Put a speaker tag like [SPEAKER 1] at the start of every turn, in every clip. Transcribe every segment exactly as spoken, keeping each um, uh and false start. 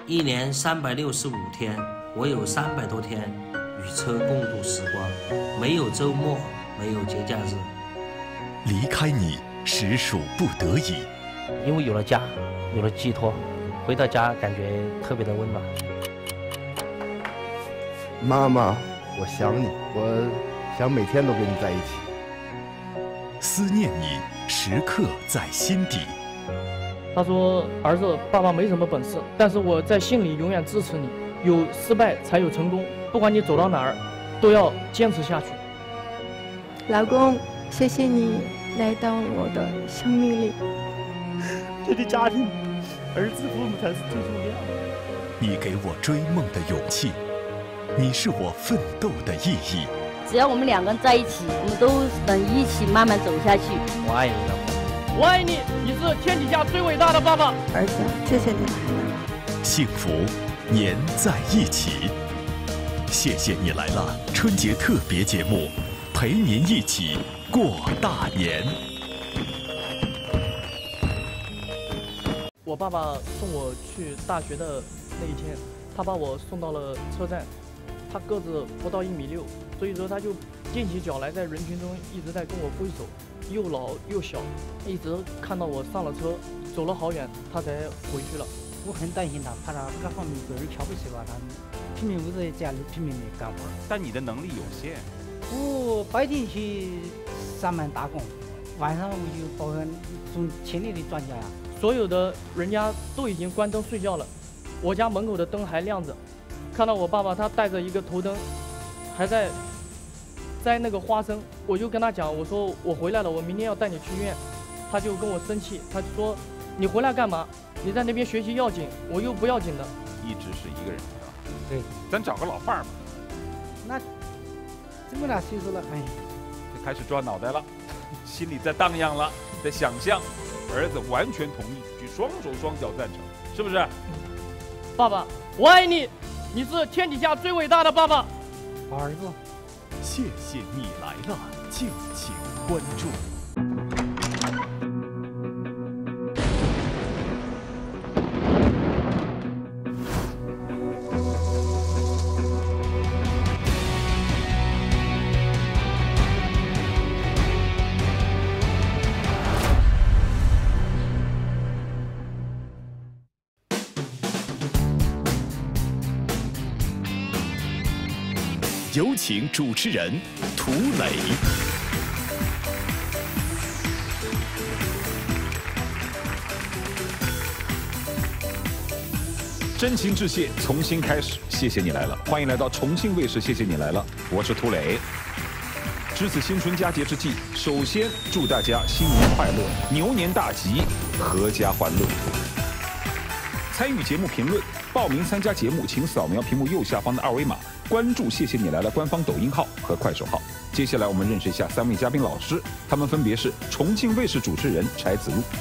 [SPEAKER 1] 一年三百六十五天，我有三百多天与车共度时光，没有周末，没有节假日。
[SPEAKER 2] 离开你实属不得已，
[SPEAKER 3] 因为有了家，有了寄托，回到家感觉特别的温暖。
[SPEAKER 4] 妈妈，我想你，我想每天都跟你在一起。
[SPEAKER 2] 思念你，时刻在心底。
[SPEAKER 5] 他说：“儿子，爸爸没什么本事，但是我在心里永远支持你。有失败才有成功，不管你走到哪儿，都要坚持下去。”
[SPEAKER 6] 老公，谢谢你来到我的生命里。
[SPEAKER 7] 这个家庭，儿子父母才是最重要的。
[SPEAKER 2] 你给我追梦的勇气，你是我奋斗的意义。
[SPEAKER 8] 只要我们两个人在一起，我们都能一起慢慢走下去。
[SPEAKER 3] 我爱你，老婆。
[SPEAKER 5] 我爱你，你是天底下最伟大的爸爸。
[SPEAKER 6] 儿子，谢谢你。
[SPEAKER 2] 幸福粘在一起。谢谢你来了春节特别节目，陪您一起过大年。
[SPEAKER 5] 我爸爸送我去大学的那一天，他把我送到了车站。他个子不到一米六，所以说他就踮起脚来，在人群中一直在跟我挥手，又老又小，一直看到我上了车，走了好远，他才回去了。
[SPEAKER 9] 我很担心他，怕他各方面个人瞧不起吧，他拼命我在家里拼命的干活。
[SPEAKER 10] 但你的能力有限。
[SPEAKER 9] 我白天去上班打工，晚上我就保安从前里的专家呀。
[SPEAKER 5] 所有的人家都已经关灯睡觉了，我家门口的灯还亮着。看到我爸爸，他带着一个头灯，还在摘那个花生，我就跟他讲，我说我回来了，我明天要带你去医院。他就跟我生气，他就说你回来干嘛？你在那边学习要紧，我又不要紧的。
[SPEAKER 10] 一直是一个人是吧？
[SPEAKER 9] 对，
[SPEAKER 10] 咱找个老伴儿吧。
[SPEAKER 9] 那这么大岁数了，哎，
[SPEAKER 10] 就开始转脑袋了，心里在荡漾了，在想象。儿子完全同意，举双手双脚赞成，是不是？
[SPEAKER 5] 爸爸，我爱你。你是天底下最伟大的爸爸，
[SPEAKER 9] 儿子。
[SPEAKER 2] 谢谢你来了，敬请关注。有请主持人涂磊。
[SPEAKER 10] 真情致谢，重新开始。谢谢你来了，欢迎来到重庆卫视。谢谢你来了，我是涂磊。值此新春佳节之际，首先祝大家新年快乐，牛年大吉，阖家欢乐。参与节目评论、报名参加节目，请扫描屏幕右下方的二维码，关注“谢谢你来了”官方抖音号和快手号。接下来我们认识一下三位嘉宾老师，他们分别是重庆卫视主持人柴子路、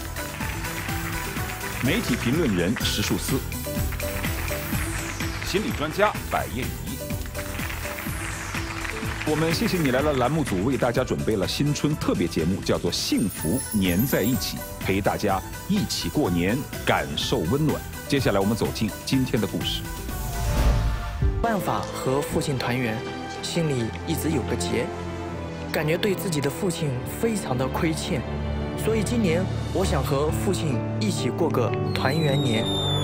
[SPEAKER 10] 媒体评论人石树思、心理专家白燕怡。我们谢谢你来了栏目组为大家准备了新春特别节目，叫做《幸福粘在一起》，陪大家一起过年，感受温暖。接下来我们走进今天的故事。
[SPEAKER 11] 办法和父亲团圆，心里一直有个结，感觉对自己的父亲非常的亏欠，所以今年我想和父亲一起过个团圆年。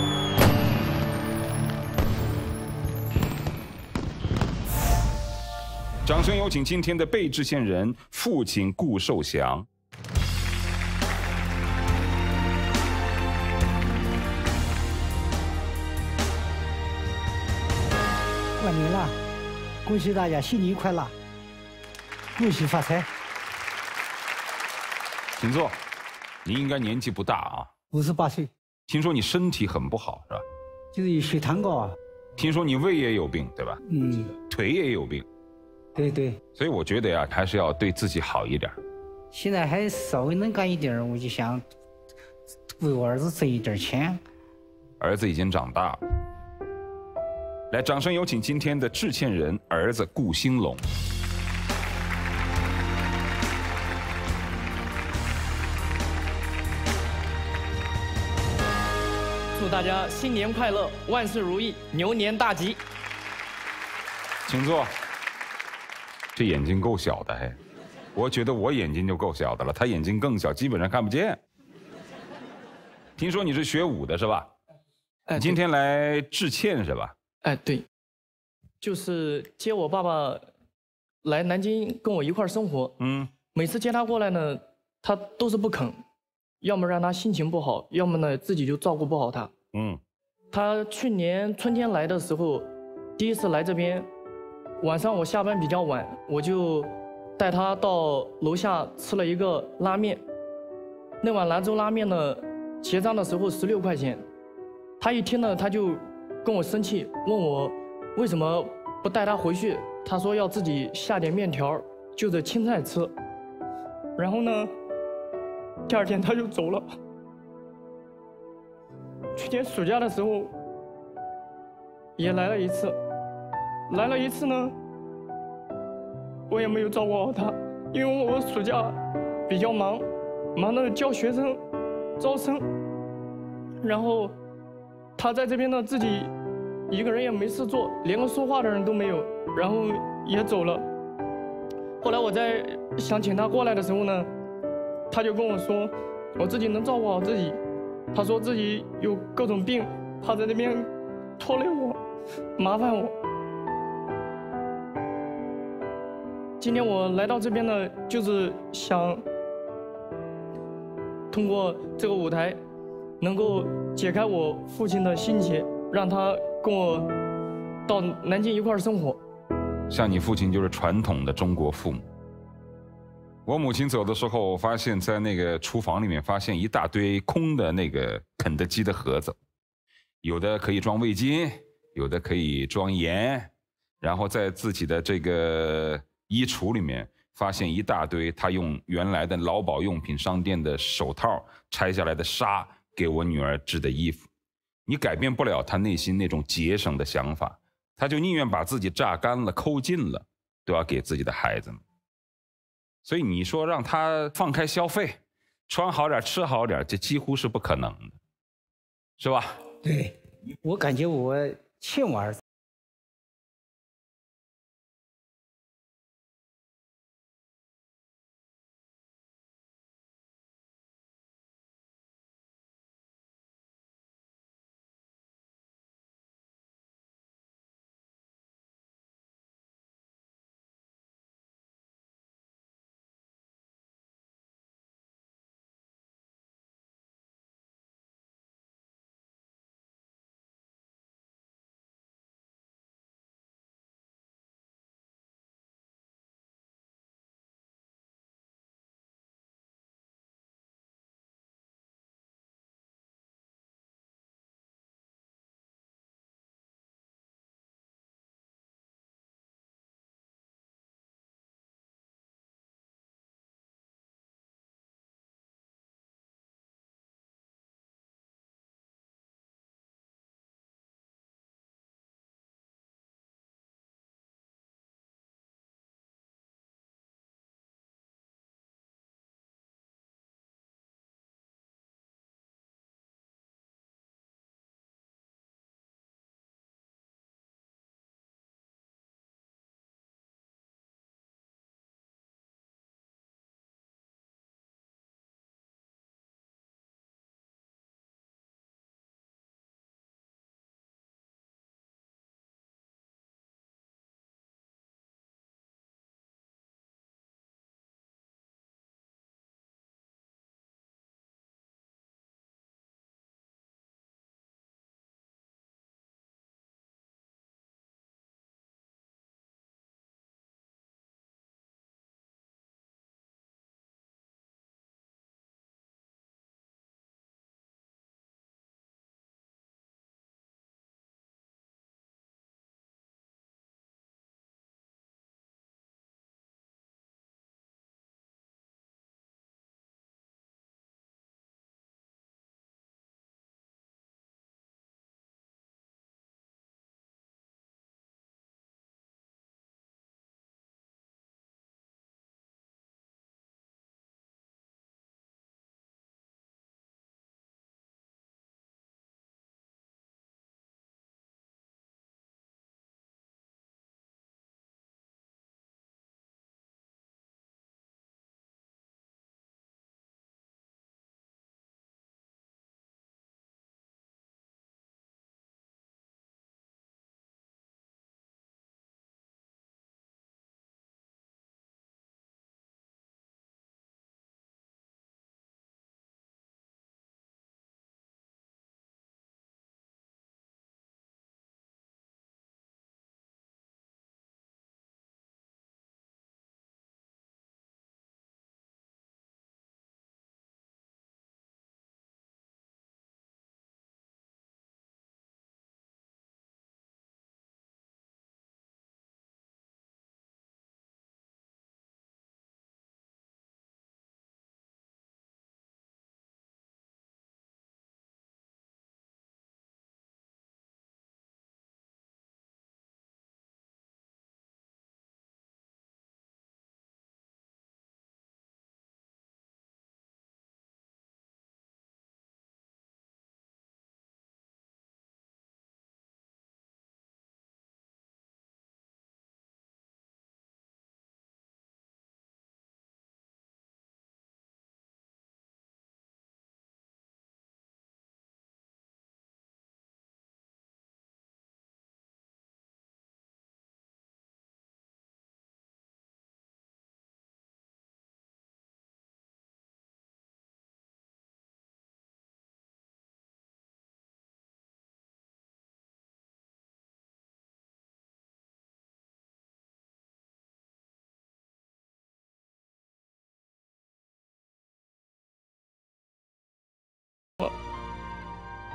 [SPEAKER 10] 掌声有请今天的被制线人父亲顾寿祥。
[SPEAKER 9] 过年了，恭喜大家新年快乐，恭喜发财。
[SPEAKER 10] 请坐，你应该年纪不大啊，
[SPEAKER 9] 五十八岁。
[SPEAKER 10] 听说你身体很不好是吧？
[SPEAKER 9] 就是血糖高啊。
[SPEAKER 10] 听说你胃也有病对吧？
[SPEAKER 9] 嗯。
[SPEAKER 10] 腿也有病。
[SPEAKER 9] 对对。
[SPEAKER 10] 所以我觉得呀，还是要对自己好一点。
[SPEAKER 9] 现在还稍微能干一点，我就想为我儿子挣一点钱。
[SPEAKER 10] 儿子已经长大了。来，掌声有请今天的致歉人儿子顾兴龙。
[SPEAKER 5] 祝祝大家新年快乐，万事如意，牛年大吉。
[SPEAKER 10] 请坐。这眼睛够小的嘿，我觉得我眼睛就够小的了，他眼睛更小，基本上看不见。听说你是学武的是吧？
[SPEAKER 5] 哎，
[SPEAKER 10] 你今天来致歉是吧？
[SPEAKER 5] 哎，对，就是接我爸爸来南京跟我一块儿生活。
[SPEAKER 10] 嗯，
[SPEAKER 5] 每次接他过来呢，他都是不肯，要么让他心情不好，要么呢自己就照顾不好他。
[SPEAKER 10] 嗯，
[SPEAKER 5] 他去年春天来的时候，第一次来这边，晚上我下班比较晚，我就带他到楼下吃了一个拉面。那碗兰州拉面呢，结账的时候十六块钱。他一听呢，他就跟我生气，问我为什么不带他回去。他说要自己下点面条，就着青菜吃。然后呢，第二天他就走了。去年暑假的时候也来了一次，来了一次呢，我也没有照顾好他，因为我暑假比较忙，忙着教学生、招生，然后他在这边呢自己一个人也没事做，连个说话的人都没有，然后也走了。后来我在想请他过来的时候呢，他就跟我说我自己能照顾好自己，他说自己有各种病，怕在那边拖累我，麻烦我。今天我来到这边呢，就是想通过这个舞台，能够解开我父亲的心结，让他跟我到南京一块儿生活。
[SPEAKER 10] 像你父亲就是传统的中国父母。我母亲走的时候，发现在那个厨房里面发现一大堆空的那个肯德基的盒子，有的可以装味精，有的可以装盐，然后在自己的这个衣橱里面发现一大堆他用原来的劳保用品商店的手套拆下来的纱给我女儿织的衣服。你改变不了他内心那种节省的想法，他就宁愿把自己榨干了抠尽了都要给自己的孩子们。所以你说让他放开消费，穿好点吃好点，这几乎是不可能的，是吧？
[SPEAKER 9] 对，我感觉我欠我儿子。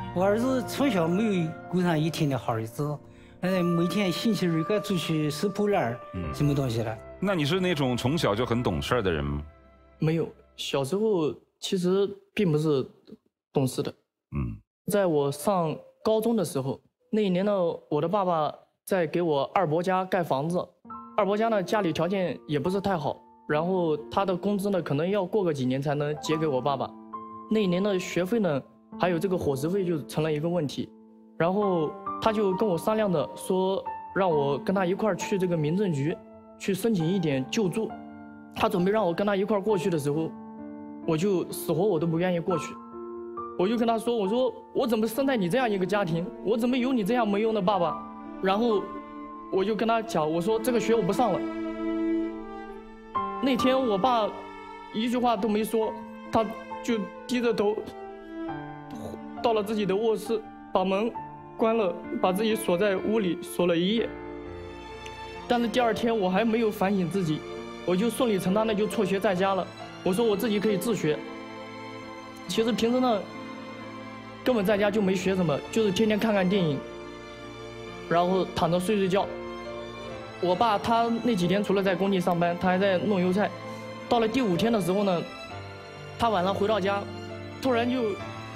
[SPEAKER 9] 我儿子从小没有过上一天的好日子，呃，每天星期日该出去收破烂儿，嗯，什么东西了。
[SPEAKER 10] 那你是那种从小就很懂事的人吗？
[SPEAKER 5] 没有，小时候其实并不是懂事的。嗯，在我上高中的时候，那一年呢，我的爸爸在给我二伯家盖房子，二伯家呢家里条件也不是太好，然后他的工资呢可能要过个几年才能结给我爸爸。那一年的学费呢，还有这个伙食费就成了一个问题，然后他就跟我商量着说，让我跟他一块儿去这个民政局去申请一点救助。他准备让我跟他一块儿过去的时候，我就死活我都不愿意过去。我就跟他说，我说我怎么生在你这样一个家庭，我怎么有你这样没用的爸爸？然后我就跟他讲，我说这个学我不上了。那天我爸一句话都没说，他就低着头到了自己的卧室，把门关了，把自己锁在屋里锁了一夜。但是第二天我还没有反省自己，我就顺理成章的就辍学在家了。我说我自己可以自学。其实平时呢，根本在家就没学什么，就是天天看看电影，然后躺着睡睡觉。我爸他那几天除了在工地上班，他还在弄油菜。到了第五天的时候呢，他晚上回到家，突然就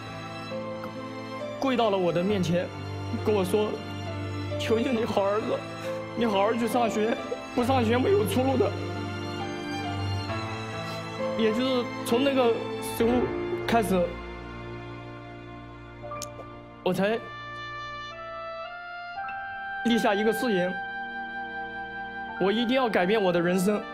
[SPEAKER 5] 跪到了我的面前，跟我说：“求求你好儿子，你好好去上学，不上学没有出路的。”也就是从那个时候开始，我才立下一个誓言，我一定要改变我的人生。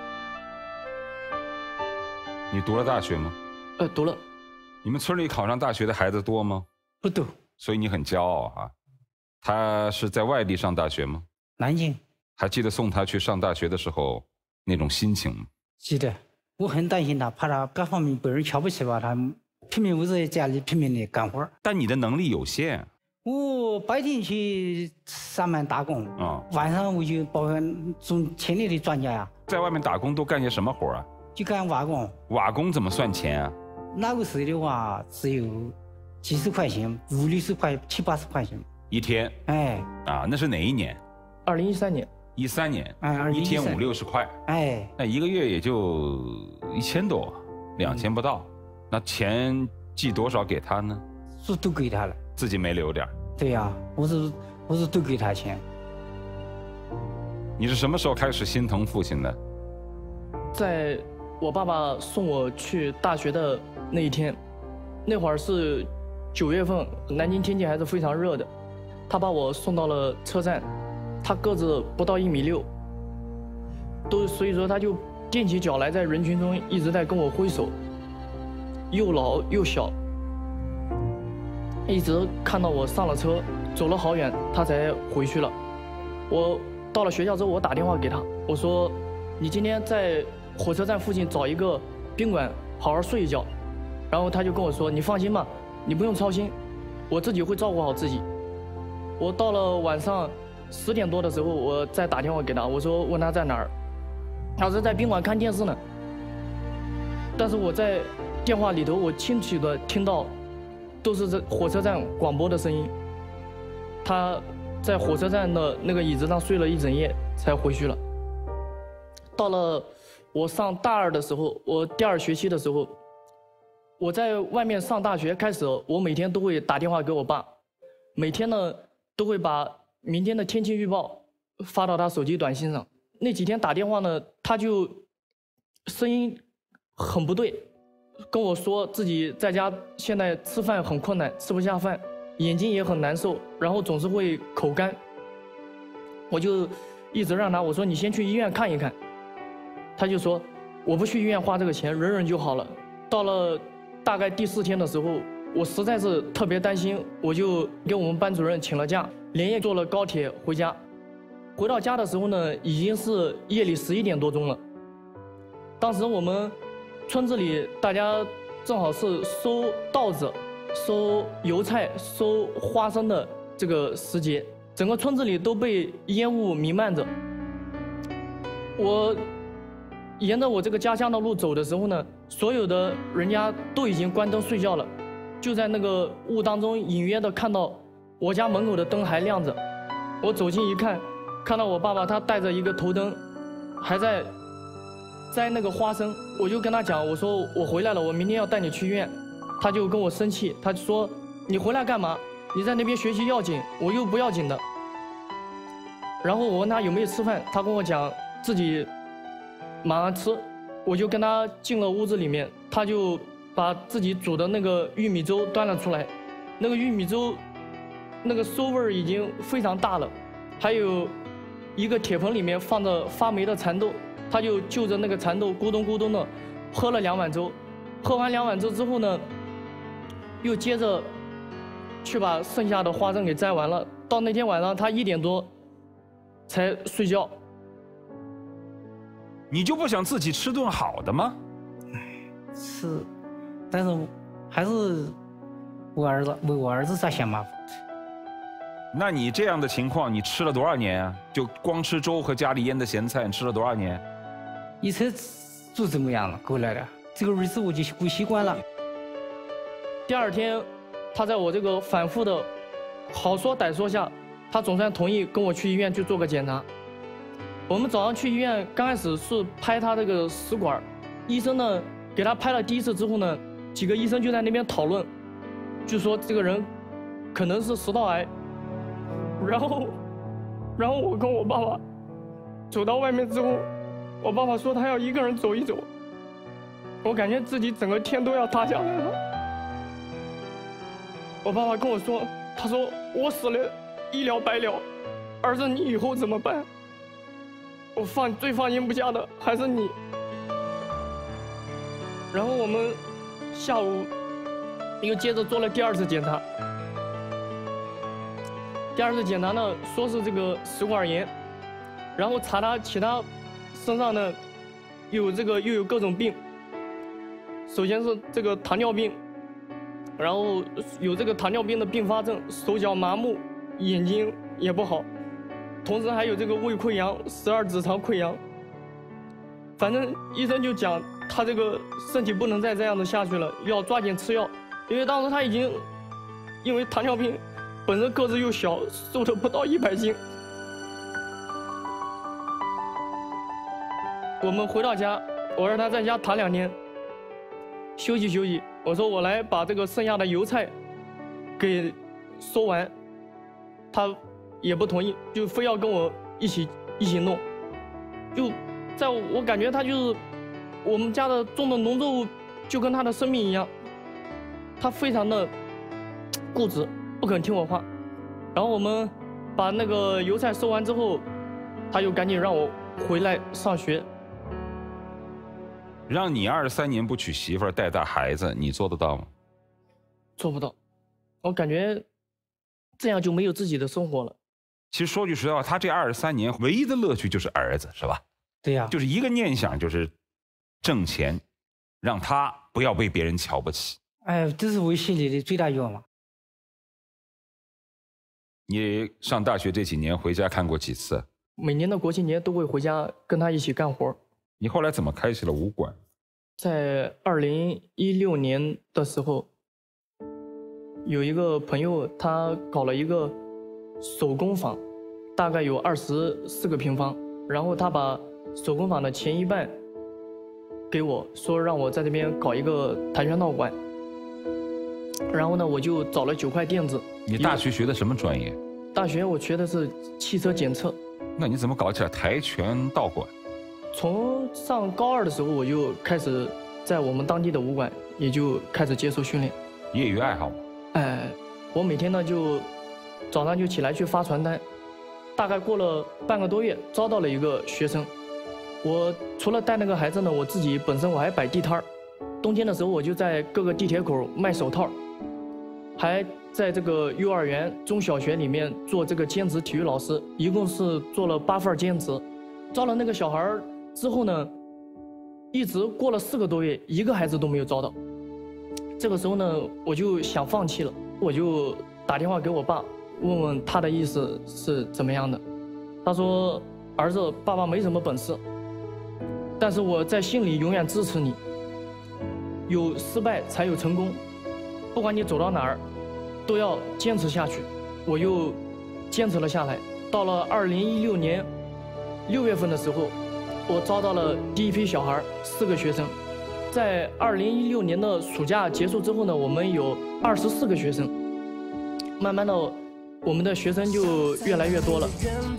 [SPEAKER 10] 你读了大学吗？
[SPEAKER 5] 呃，读了。
[SPEAKER 10] 你们村里考上大学的孩子多吗？
[SPEAKER 9] 不多。
[SPEAKER 10] 所以你很骄傲啊。他是在外地上大学吗？
[SPEAKER 9] 南京。
[SPEAKER 10] 还记得送他去上大学的时候那种心情吗？
[SPEAKER 9] 记得。我很担心他，怕他各方面被人瞧不起吧，他拼命我在家里拼命的干活。
[SPEAKER 10] 但你的能力有限。
[SPEAKER 9] 我白天去上班打工，啊、嗯，晚上我就保种田里的庄稼呀。
[SPEAKER 10] 在外面打工都干些什么活啊？
[SPEAKER 9] 就干瓦工。
[SPEAKER 10] 瓦工怎么算钱啊？
[SPEAKER 9] 那个时候的话，只有几十块钱，五六十块、七八十块钱
[SPEAKER 10] 一天。
[SPEAKER 9] 哎，
[SPEAKER 10] 啊，那是哪一年？
[SPEAKER 5] 二零一三年。
[SPEAKER 10] 一三年，
[SPEAKER 9] 哎，
[SPEAKER 10] 一天五六十块，
[SPEAKER 9] 哎，
[SPEAKER 10] 那一个月也就一千多，两千不到，嗯、那钱寄多少给他呢？
[SPEAKER 9] 是都给他了，
[SPEAKER 10] 自己没留点。
[SPEAKER 9] 对呀、啊，我是我是都给他钱。
[SPEAKER 10] 你是什么时候开始心疼父亲的？
[SPEAKER 5] 在我爸爸送我去大学的那一天，那会儿是九月份，南京天气还是非常热的，他把我送到了车站。他个子不到一米六，都所以说他就踮起脚来，在人群中一直在跟我挥手，又老又小，一直看到我上了车，走了好远，他才回去了。我到了学校之后，我打电话给他，我说：“你今天在火车站附近找一个宾馆，好好睡一觉。”然后他就跟我说：“你放心吧，你不用操心，我自己会照顾好自己。”我到了晚上十点多的时候，我再打电话给他，我说问他在哪儿，他说在宾馆看电视呢。但是我在电话里头，我清楚的听到都是这火车站广播的声音。他在火车站的那个椅子上睡了一整夜，才回去了。到了我上大二的时候，我第二学期的时候，我在外面上大学开始，我每天都会打电话给我爸，每天呢都会把明天的天气预报发到他手机短信上。那几天打电话呢，他就声音很不对，跟我说自己在家现在吃饭很困难，吃不下饭，眼睛也很难受，然后总是会口干。我就一直让他，我说你先去医院看一看。他就说我不去医院花这个钱，忍忍就好了。到了大概第四天的时候，我实在是特别担心，我就给我们班主任请了假，连夜坐了高铁回家。回到家的时候呢，已经是夜里十一点多钟了。当时我们村子里大家正好是收稻子、收油菜、收花生的这个时节，整个村子里都被烟雾弥漫着。我沿着我这个家乡的路走的时候呢，所有的人家都已经关灯睡觉了， 就在那个雾当中隐约的看到我家门口的灯还亮着。我走近一看，看到我爸爸他带着一个头灯，还在摘那个花生。我就跟他讲，我说我回来了，我明天要带你去医院。他就跟我生气，他就说你回来干嘛？你在那边学习要紧，我又不要紧的。然后我问他有没有吃饭，他跟我讲自己马上吃。我就跟他进了屋子里面，他就把自己煮的那个玉米粥端了出来。那个玉米粥那个馊味儿已经非常大了，还有一个铁盆里面放着发霉的蚕豆，他就就着那个蚕豆咕咚咕咚的喝了两碗粥。喝完两碗粥之后呢，又接着去把剩下的花生给摘完了。到那天晚上他一点多才睡觉。
[SPEAKER 10] 你就不想自己吃顿好的吗？
[SPEAKER 9] 是，但是还是我儿子为我儿子在想办法。
[SPEAKER 10] 那你这样的情况，你吃了多少年啊？就光吃粥和家里腌的咸菜，你吃了多少年？
[SPEAKER 9] 一直就这么样了，过来了，这个日子我就过习惯了。
[SPEAKER 5] 第二天，他在我这个反复的好说歹说下，他总算同意跟我去医院去做个检查。我们早上去医院，刚开始是拍他这个食管，医生呢给他拍了第一次之后呢，几个医生就在那边讨论，就说这个人可能是食道癌。然后，然后我跟我爸爸走到外面之后，我爸爸说他要一个人走一走，我感觉自己整个天都要塌下来了。我爸爸跟我说，他说我死了，医疗白了，儿子你以后怎么办？我放最放心不下的还是你。然后我们下午又接着做了第二次检查。第二次检查呢，说是这个食管炎，然后查他其他身上呢有这个又有各种病。首先是这个糖尿病，然后有这个糖尿病的并发症，手脚麻木，眼睛也不好，同时还有这个胃溃疡、十二指肠溃疡。反正医生就讲他这个身体不能再这样子下去了，要抓紧吃药，因为当时他已经因为糖尿病本身个子又小，瘦的不到一百斤。我们回到家，我让他在家躺两天，休息休息。我说我来把这个剩下的油菜给收完，他也不同意，就非要跟我一起一起弄。就在我感觉他就是我们家的种的农作物，就跟他的生命一样，他非常的固执，不肯听我话。然后我们把那个油菜收完之后，他又赶紧让我回来上学。
[SPEAKER 10] 让你二十三年不娶媳妇儿带大孩子，你做得到吗？
[SPEAKER 5] 做不到，我感觉这样就没有自己的生活了。
[SPEAKER 10] 其实说句实话，他这二十三年唯一的乐趣就是儿子，是吧？
[SPEAKER 9] 对呀、啊，
[SPEAKER 10] 就是一个念想，就是挣钱，让他不要被别人瞧不起。
[SPEAKER 9] 哎，这是我心里的最大愿望。
[SPEAKER 10] 你上大学这几年回家看过几次？
[SPEAKER 5] 每年的国庆节都会回家跟他一起干活。
[SPEAKER 10] 你后来怎么开启了武馆？
[SPEAKER 5] 在二零一六年的时候，有一个朋友他搞了一个手工坊，大概有二十四个平方，然后他把手工坊的前一半给我，说让我在这边搞一个跆拳道馆。然后呢，我就找了九块垫子。
[SPEAKER 10] 你大学学的什么专业？
[SPEAKER 5] 大学我学的是汽车检测。
[SPEAKER 10] 那你怎么搞起来跆拳道馆？
[SPEAKER 5] 从上高二的时候，我就开始在我们当地的武馆，也就开始接受训练。
[SPEAKER 10] 业余爱好吗？
[SPEAKER 5] 哎，我每天呢就早上就起来去发传单，大概过了半个多月，招到了一个学生。我除了带那个孩子呢，我自己本身我还摆地摊儿，冬天的时候我就在各个地铁口卖手套，还在这个幼儿园、中小学里面做这个兼职体育老师，一共是做了八份兼职。招了那个小孩之后呢，一直过了四个多月，一个孩子都没有招到。这个时候呢，我就想放弃了，我就打电话给我爸，问问他的意思是怎么样的。他说：“儿子，爸爸没什么本事，但是我在心里永远支持你。有失败才有成功， 不管你走到哪儿，都要坚持下去。我又坚持了下来。到了二零一六年六月份的时候，我招到了第一批小孩，四个学生。在二零一六年的暑假结束之后呢，我们有二十四个学生。慢慢的，我们的学生就越来越多了。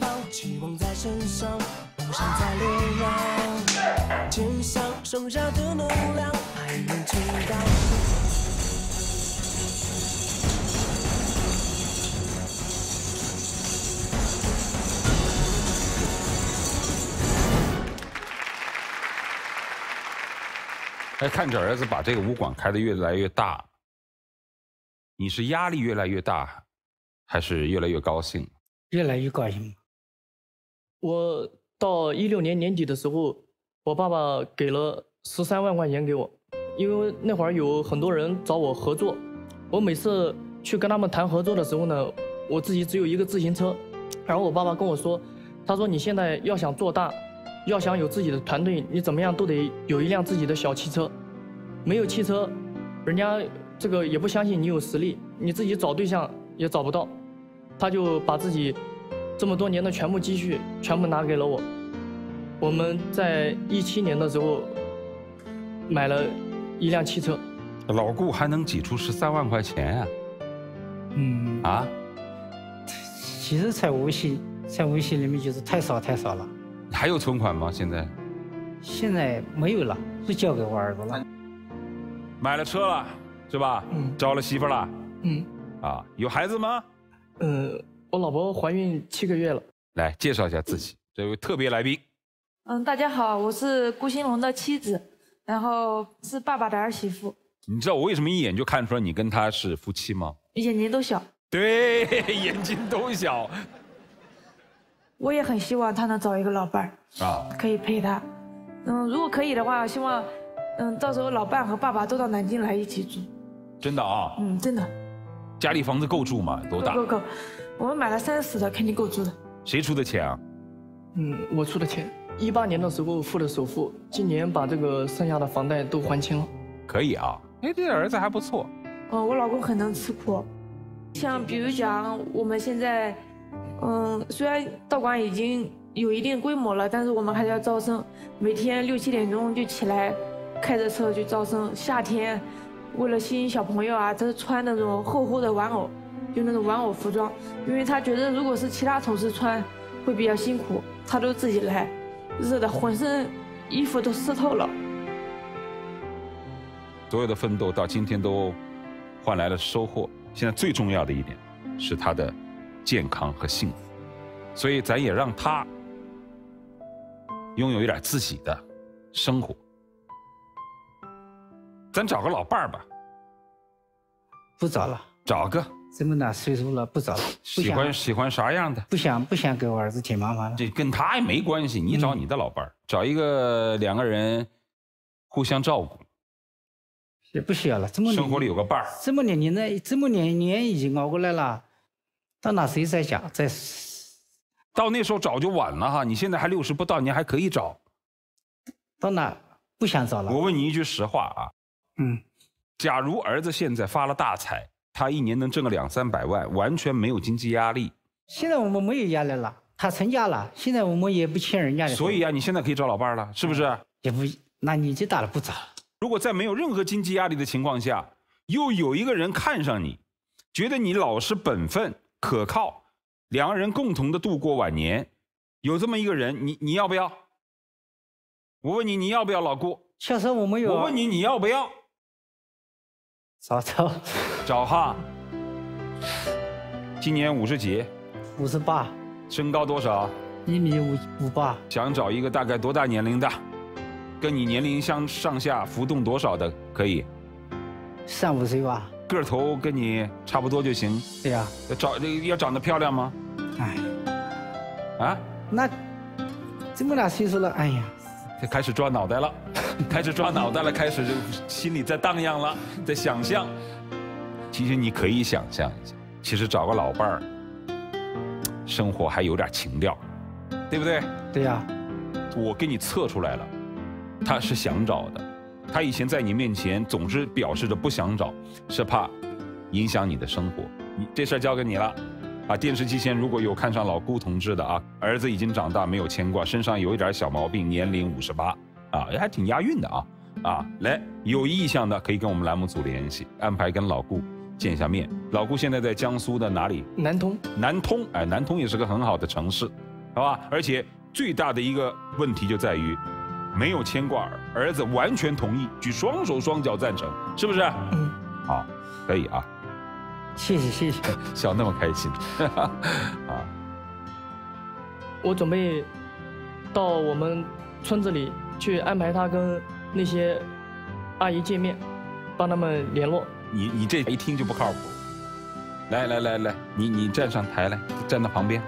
[SPEAKER 10] 哎，看着儿子把这个武馆开得越来越大，你是压力越来越大，还是越来越高兴？
[SPEAKER 9] 越来越高兴。
[SPEAKER 5] 我到一六年年底的时候，我爸爸给了十三万块钱给我，因为那会儿有很多人找我合作，我每次去跟他们谈合作的时候呢，我自己只有一个自行车，然后我爸爸跟我说，他说你现在要想做大，要想有自己的团队，你怎么样都得有一辆自己的小汽车，没有汽车，人家这个也不相信你有实力，你自己找对象也找不到。他就把自己这么多年的全部积蓄全部拿给了我。我们在一七年的时候买了一辆汽车。
[SPEAKER 10] 老顾还能挤出十三万块钱啊？
[SPEAKER 9] 嗯
[SPEAKER 10] 啊，
[SPEAKER 9] 其实在微信在微信里面就是太少太少了。
[SPEAKER 10] 还有存款吗？现在？
[SPEAKER 9] 现在没有了，是交给我儿子了。
[SPEAKER 10] 买了车了，是吧？
[SPEAKER 5] 嗯。
[SPEAKER 10] 招了媳妇了。
[SPEAKER 5] 嗯。
[SPEAKER 10] 啊，有孩子吗？
[SPEAKER 5] 嗯，我老婆怀孕七个月了。
[SPEAKER 10] 来介绍一下自己，这位特别来宾。
[SPEAKER 12] 嗯，大家好，我是顾兴龙的妻子，然后是爸爸的儿媳妇。
[SPEAKER 10] 你知道我为什么一眼就看出来你跟他是夫妻吗？
[SPEAKER 12] 眼睛都小。
[SPEAKER 10] 对，眼睛都小。
[SPEAKER 12] 我也很希望他能找一个老伴儿啊，可以陪他。嗯，如果可以的话，希望嗯到时候老伴和爸爸都到南京来一起住。
[SPEAKER 10] 真的啊？
[SPEAKER 12] 嗯，真的。
[SPEAKER 10] 家里房子够住吗？多大？
[SPEAKER 12] 够够够，我们买了三室的，肯定够住的。
[SPEAKER 10] 谁出的钱啊？
[SPEAKER 5] 嗯，我出的钱。一八年的时候付的首付，今年把这个剩下的房贷都还清了。
[SPEAKER 10] 可以啊，哎，这儿子还不错。
[SPEAKER 12] 嗯，我老公很能吃苦，像比如讲我们现在，嗯，虽然道馆已经有一定规模了，但是我们还是要招生，每天六七点钟就起来，开着车去招生。夏天为了吸引小朋友啊，他是穿那种厚厚的玩偶，就那种玩偶服装，因为他觉得如果是其他同事穿会比较辛苦，他都自己来，热的浑身衣服都湿透了。
[SPEAKER 10] 所有的奋斗到今天都换来了收获。现在最重要的一点是他的健康和幸福，所以咱也让他拥有一点自己的生活。咱找个老伴儿吧。
[SPEAKER 9] 不找了，
[SPEAKER 10] 找个。
[SPEAKER 9] 这么大岁数了，不找了。
[SPEAKER 10] 喜欢喜欢啥样的？
[SPEAKER 9] 不想不想给我儿子添麻烦了。
[SPEAKER 10] 这跟他也没关系，你找你的老伴儿，嗯、找一个两个人互相照顾。
[SPEAKER 9] 也不需要了，这么
[SPEAKER 10] 生活里有个伴儿。
[SPEAKER 9] 这么年龄的，这么年年已经熬过来了，到哪谁在家在？
[SPEAKER 10] 到那时候找就晚了哈！你现在还六十不到，你还可以找。
[SPEAKER 9] 到哪不想找了？
[SPEAKER 10] 我问你一句实话啊，
[SPEAKER 9] 嗯，
[SPEAKER 10] 假如儿子现在发了大财，他一年能挣个两三百万，完全没有经济压力。
[SPEAKER 9] 现在我们没有压力了，他成家了，现在我们也不欠人家的。
[SPEAKER 10] 所以啊，你现在可以找老伴儿了，是不是？
[SPEAKER 9] 也不，那年纪大了不找了。
[SPEAKER 10] 如果在没有任何经济压力的情况下，又有一个人看上你，觉得你老实本分、可靠，两个人共同的度过晚年，有这么一个人，你你要不要？我问你，你要不要老顾？
[SPEAKER 9] 小时候我没有。
[SPEAKER 10] 我问你，你要不要？
[SPEAKER 9] 找找
[SPEAKER 10] 找哈。今年五十几？
[SPEAKER 9] 五十八。
[SPEAKER 10] 身高多少？
[SPEAKER 9] 一米五五八。
[SPEAKER 10] 想找一个大概多大年龄的？跟你年龄相上下浮动多少的可以？
[SPEAKER 9] 三五岁吧。
[SPEAKER 10] 个头跟你差不多就行。
[SPEAKER 9] 对呀。
[SPEAKER 10] 要长要长得漂亮吗？
[SPEAKER 9] 哎。
[SPEAKER 10] 啊？
[SPEAKER 9] 那这么大岁数了，哎呀。
[SPEAKER 10] 开始抓脑袋了，开始抓脑袋了，开始就心里在荡漾了，在想象。其实你可以想象一下，其实找个老伴儿，生活还有点情调，对不对？
[SPEAKER 9] 对呀。
[SPEAKER 10] 我给你测出来了，他是想找的， 他以前在你面前总是表示着不想找，是怕影响你的生活。你这事儿交给你了。啊，电视机前如果有看上老顾同志的啊，儿子已经长大，没有牵挂，身上有一点小毛病，年龄五十八，啊，还挺押韵的啊啊！来，有意向的可以跟我们栏目组联系，安排跟老顾见一下面。老顾现在在江苏的哪里？
[SPEAKER 5] 南通。
[SPEAKER 10] 南通，哎，南通也是个很好的城市，好吧？而且最大的一个问题就在于，没有牵挂，儿子完全同意，举双手双脚赞成，是不是？嗯，好，可以啊。
[SPEAKER 9] 谢谢谢谢，
[SPEAKER 10] 笑那么开心啊！
[SPEAKER 5] 我准备到我们村子里去安排他跟那些阿姨见面，帮他们联络。
[SPEAKER 10] 你你这一听就不靠谱。来来来来，你你站上台来，站到旁边。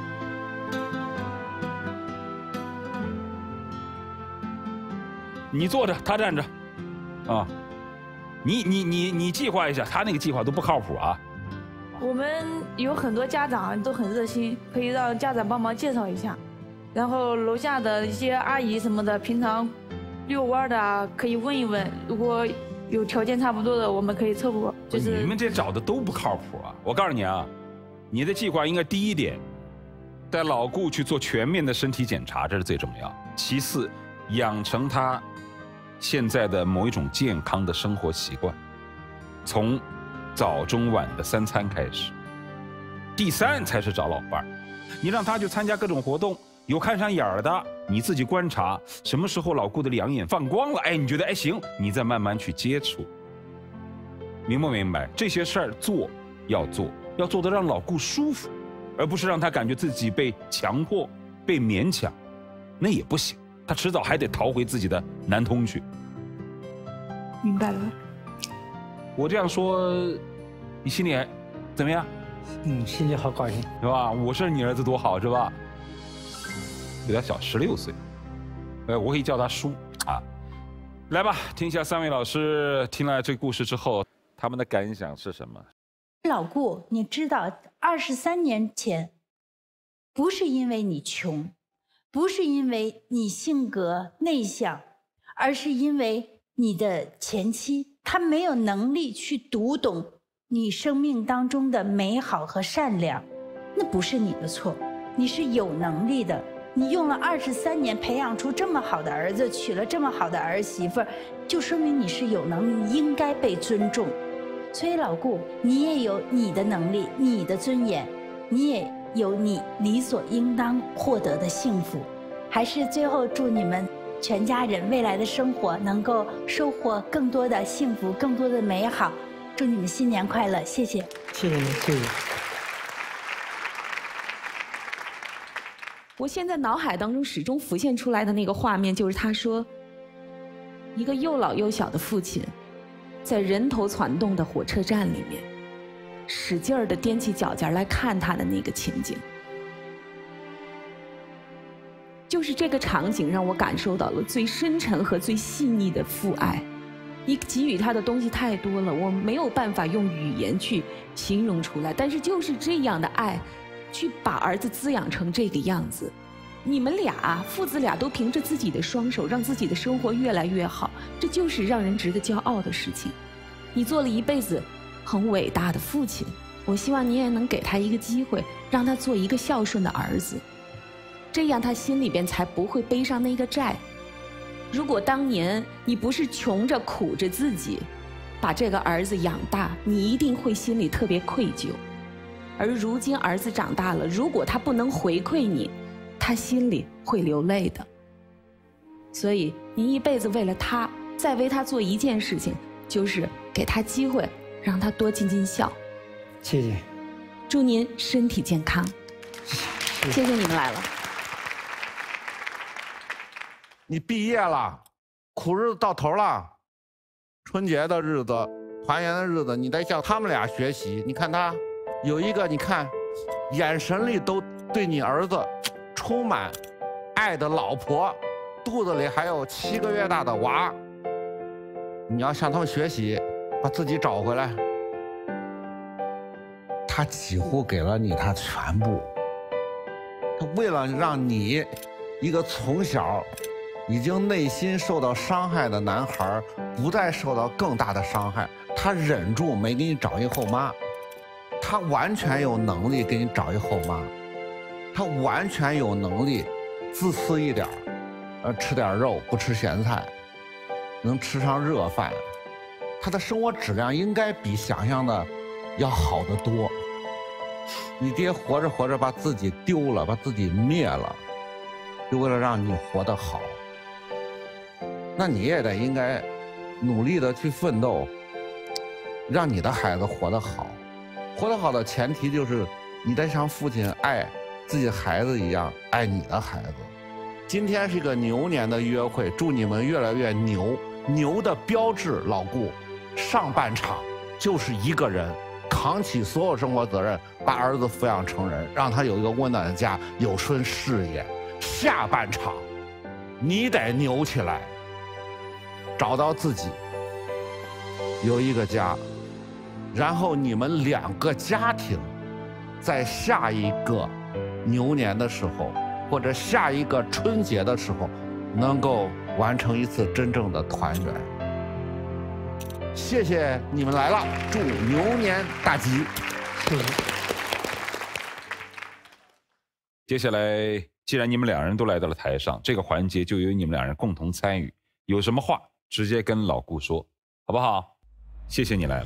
[SPEAKER 10] 你坐着，他站着，啊。你你你你计划一下，他那个计划都不靠谱啊。
[SPEAKER 12] 我们有很多家长都很热心，可以让家长帮忙介绍一下。然后楼下的一些阿姨什么的，平常遛弯的啊，可以问一问。如果有条件差不多的，我们可以凑合。就是
[SPEAKER 10] 你们这找的都不靠谱啊！我告诉你啊，你的计划应该第一点，带老顾去做全面的身体检查，这是最重要。其次，养成他现在的某一种健康的生活习惯，从早中晚的三餐开始。第三才是找老伴儿，你让他去参加各种活动，有看上眼儿的，你自己观察什么时候老顾的两眼放光了，哎，你觉得哎行，你再慢慢去接触。明不明白？这些事儿做要做，要做得让老顾舒服，而不是让他感觉自己被强迫、被勉强，那也不行。他迟早还得逃回自己的南通去。
[SPEAKER 12] 明白了。
[SPEAKER 10] 我这样说，你心里怎么样？
[SPEAKER 9] 嗯，心里好高兴，
[SPEAKER 10] 是吧？我是你儿子多好，是吧？比他小十六岁，呃，我可以叫他叔啊。来吧，听一下三位老师听了这故事之后，他们的感想是什么？
[SPEAKER 13] 老顾，你知道，二十三年前，不是因为你穷。不是因为你性格内向，而是因为你的前妻她没有能力去读懂你生命当中的美好和善良。那不是你的错，你是有能力的。你用了二十三年培养出这么好的儿子，娶了这么好的儿媳妇，就说明你是有能力，你应该被尊重。所以老顾，你也有你的能力，你的尊严，你也有你理所应当获得的幸福。还是最后祝你们全家人未来的生活能够收获更多的幸福，更多的美好。祝你们新年快乐！谢谢，
[SPEAKER 9] 谢谢你，谢谢。
[SPEAKER 14] 我现在脑海当中始终浮现出来的那个画面，就是他说，一个又老又小的父亲，在人头攒动的火车站里面，使劲儿的踮起脚尖来看他的那个情景。就是这个场景让我感受到了最深沉和最细腻的父爱。你给予他的东西太多了，我没有办法用语言去形容出来。但是就是这样的爱，去把儿子滋养成这个样子。你们俩父子俩都凭着自己的双手，让自己的生活越来越好，这就是让人值得骄傲的事情。你做了一辈子很伟大的父亲，我希望你也能给他一个机会，让他做一个孝顺的儿子。这样他心里边才不会背上那个债。如果当年你不是穷着苦着自己把这个儿子养大，你一定会心里特别愧疚。而如今儿子长大了，如果他不能回馈你，他心里会流泪的。所以你一辈子为了他，再为他做一件事情，就是给他机会，让他多尽尽孝。
[SPEAKER 9] 谢谢。
[SPEAKER 14] 祝您身体健康。谢谢你们来了。
[SPEAKER 15] 你毕业了，苦日子到头了，春节的日子，团圆的日子，你得向他们俩学习。你看他有一个，你看眼神里都对你儿子充满爱的老婆，肚子里还有七个月大的娃。你要向他们学习，把自己找回来。
[SPEAKER 16] 他几乎给了你他全部，他为了让你一个从小
[SPEAKER 15] 已经内心受到伤害的男孩不再受到更大的伤害，他忍住没给你找一后妈，他完全有能力给你找一后妈，他完全有能力自私一点，呃，吃点肉不吃咸菜，能吃上热饭，他的生活质量应该比想象的要好得多。你爹活着活着把自己丢了，把自己灭了，就为了让你活得好。那你也得应该努力的去奋斗，让你的孩子活得好。活得好的前提就是你得像父亲爱自己孩子一样爱你的孩子。今天是一个牛年的约会，祝你们越来越牛。牛的标志，老顾，上半场就是一个人扛起所有生活责任，把儿子抚养成人，让他有一个温暖的家，有顺事业。下半场你得牛起来，找到自己，有一个家，然后你们两个家庭在下一个牛年的时候，或者下一个春节的时候，能够完成一次真正的团圆。谢谢你们来了，祝牛年大吉！
[SPEAKER 10] 接下来，既然你们两人都来到了台上，这个环节就由你们两人共同参与。有什么话直接跟老顾说，好不好？谢谢你来了，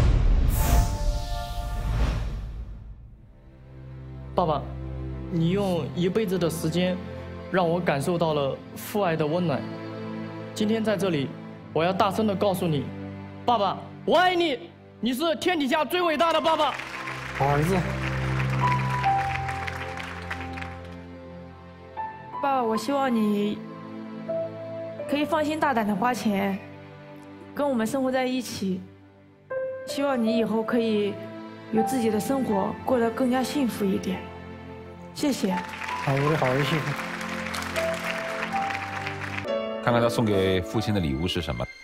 [SPEAKER 5] 爸爸，你用一辈子的时间，让我感受到了父爱的温暖。今天在这里，我要大声的告诉你，爸爸，我爱你，你是天底下最伟大的爸爸。
[SPEAKER 9] 好儿子。
[SPEAKER 12] 爸爸，我希望你可以放心大胆的花钱，跟我们生活在一起。希望你以后可以有自己的生活，过得更加幸福一点。谢谢。
[SPEAKER 9] 好，我的好儿媳妇。
[SPEAKER 10] 看看他送给父亲的礼物是什么。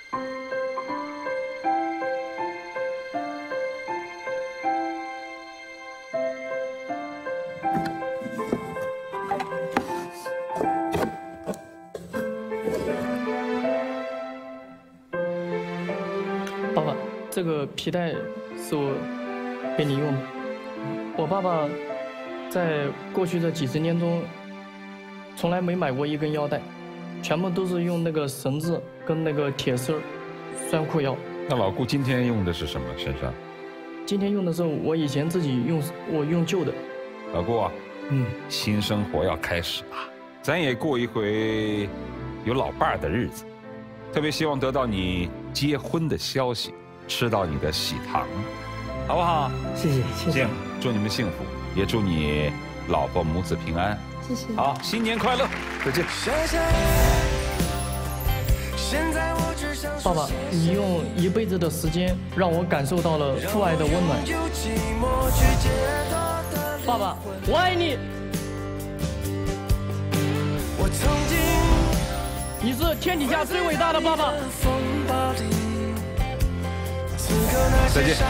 [SPEAKER 5] 爸爸，这个皮带是我给你用的。我爸爸在过去的几十年中，从来没买过一根腰带，全部都是用那个绳子跟那个铁丝拴裤腰。
[SPEAKER 10] 那老顾今天用的是什么身上？
[SPEAKER 5] 今天用的是我以前自己用，我用旧的。
[SPEAKER 10] 老顾啊，嗯，新生活要开始了，咱也过一回有老伴儿的日子。特别希望得到你结婚的消息，吃到你的喜糖，好不好？
[SPEAKER 9] 谢谢，谢谢。
[SPEAKER 10] 祝你们幸福，也祝你老婆母子平安。
[SPEAKER 12] 谢谢。
[SPEAKER 10] 好，新年快乐，再见。
[SPEAKER 5] 爸爸，你用一辈子的时间让我感受到了父爱的温暖。爸爸，我爱你。我曾经。你是天底下最伟大的爸爸。
[SPEAKER 10] 再见。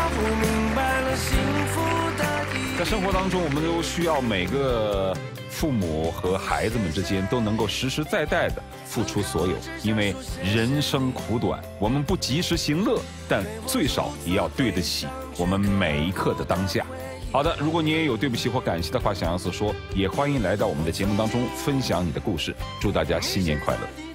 [SPEAKER 10] 在生活当中，我们都需要每个父母和孩子们之间都能够实实在在的付出所有，因为人生苦短，我们不及时行乐，但最少也要对得起我们每一刻的当下。好的，如果你也有对不起或感谢的话想要诉说，也欢迎来到我们的节目当中分享你的故事。祝大家新年快乐。